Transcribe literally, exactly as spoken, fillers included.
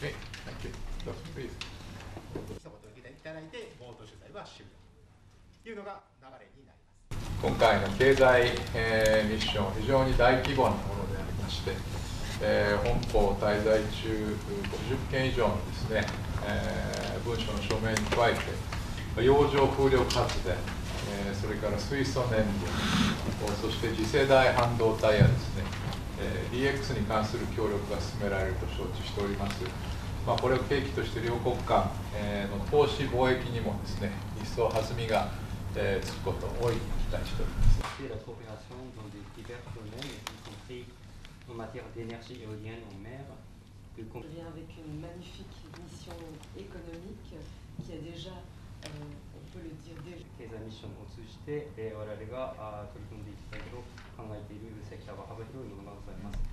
Okay, thank you. Doctor, please. 一言受けていただいて、冒頭取材は終了というのが流れになります。 今回の経済、えー、ミッション、非常に大規模なものでありまして、えー、本邦滞在中ごじゅっけん以上のですね、えー、文書の署名に加えて、洋上風力発電、えー、それから水素燃料、そして次世代半導体やですね、えー、ディーエックス に関する協力が進められると承知しております。まあ、これを契機として両国間、えー、の投資貿易にもですね、一層弾みが、えー、つくことを大いに期待しております。 La coopération dans des divers domaines, y compris en matière d'énergie éolienne en mer. Je viens avec une magnifique mission économique qui a déjà, euh, on peut le dire déjà. 経済ミッションを通じて、我々が取り組んでいきたいと考えているセクターが幅広いものがございます。